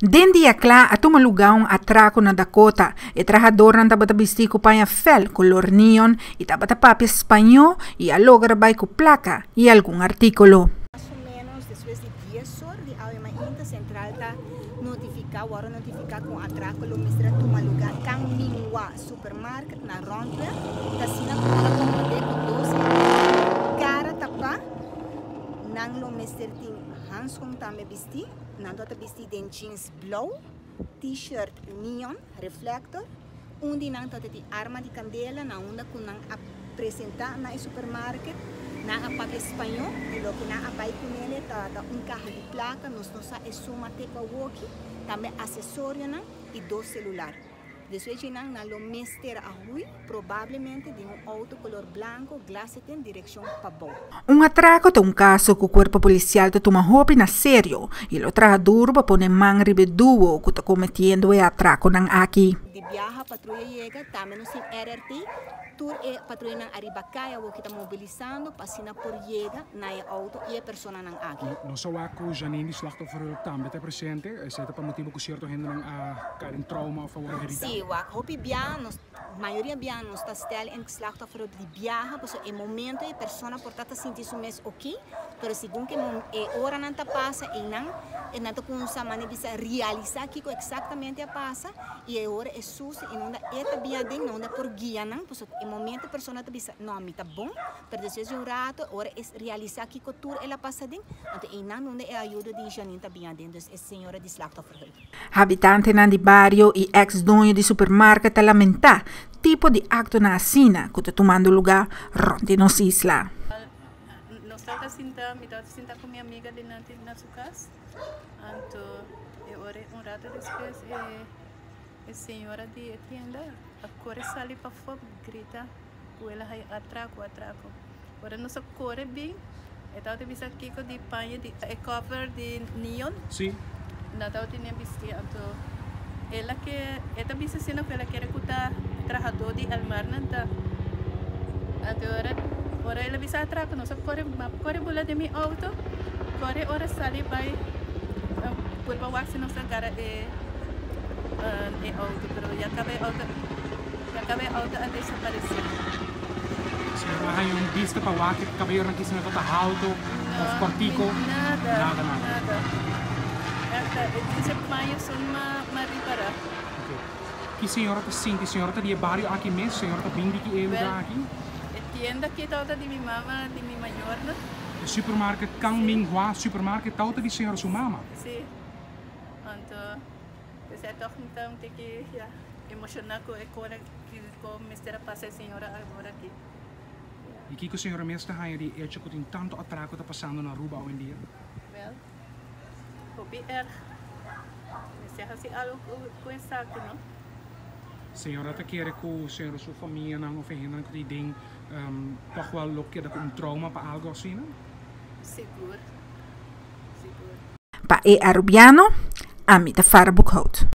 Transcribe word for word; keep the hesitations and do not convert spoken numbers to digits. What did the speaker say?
Dendi akla atuma lugar um atraco na Dakota e trabajador na tabata bistico panha fel color neon e tabata papel espanhol e a logra vai com placa e algum artículo. Mais ou menos depois de dias horas de a ainda central tá notificar, agora notificar com atraco lo mistra tuma lugar Caminhua supermarket na Ronda, tá sina com comandante com doze cara tapa nang lo mistra ting handschoen também vestir, não dá vestir de jeans blauw, t-shirt neon reflector, onde não dá de arma de candela na onda com não apresentar na supermarket na papel espanhol e lo que na abai com ele tá da um carro de placa nos nossa é suma teca walkie também acessório não e dois celular. Depois não na lo mister a rui provavelmente de um auto color branco glace tem direção para bom. Um atraco é um caso que o corpo policial te toma roupa na sério e o trajador para pôr mão ribeduo que está cometendo o atraco não aqui. De viaja patrulha chega também no sem R R T tur e patrulha não aribacaia o que está mobilizando passina por chega na auto e a pessoa não aqui. No so ako Janine die slachtoffer também está presente, esse é para motivo que certo gente não a cair trauma of a herida. Sim, o hopi biano, maioria biano está stel em slachtoffer de viaja, porque é momento e pessoa portata sentir isso mesmo ok, pero segundo que é hora não tá passa e não e não tá com essa maneira de realizar que exatamente a passa e é hora é susto e não dá é também dentro não dá por guia não, porque é momento a pessoa tá bisa não me tá bom, pero depois de um rato hora é realizar que que tour ela passa dentro, então e não não é ajuda de Janine também dentro, é senhora de slachtoffer. Habitante na de barrio e ex-dono de supermarket a lamentar tipo de acto na assina que está tomando lugar ronde nos isla. Nós estamos sentados, me estamos sentados com minha amiga de nanti na sua casa. Então, eu orei um rato depois e a senhora de tienda a corre sali para fora grita com ela aí atraco atraco. Agora nós corre bem. Então tem visto aqui com de panha de cover de neon. Sim. Nada tinha visto então ela que esta bisa sino que ela quer escutar trabajador de almarnanta agora ora ela bisa atraco não só corre corre bola de mi auto corre ora sali vai por para wax não se cara é é auto pero já acabei auto já acabei auto a desaparecer Senhora, hay um vista para o que cabelo aqui se não está alto ou cortico nada nada nada nada esse maio só uma maripara. Que senhora está sentindo? Senhora está de barrio aqui mesmo? Senhora está vindo aqui em lugar aqui? A tienda que está de minha mama, de minha maior, né? O supermarket Caminhua supermarket está de senhora sua mama? Sim. Então, isso é toch então tem que já emocionar com a cor que com mister passa a senhora agora aqui. E que que a senhora mesmo está aí de hecho que tem tanto atraco está passando na rua hoje em dia? Well, hobby er. Você já se algo com isso aqui, não? Senhora está querendo que a senhora sua família não ofenda que tem um toch wel lo que dá um trauma para algo assim, não? Seguro. Seguro. Pa e Arubiano, a mita Farabukhout.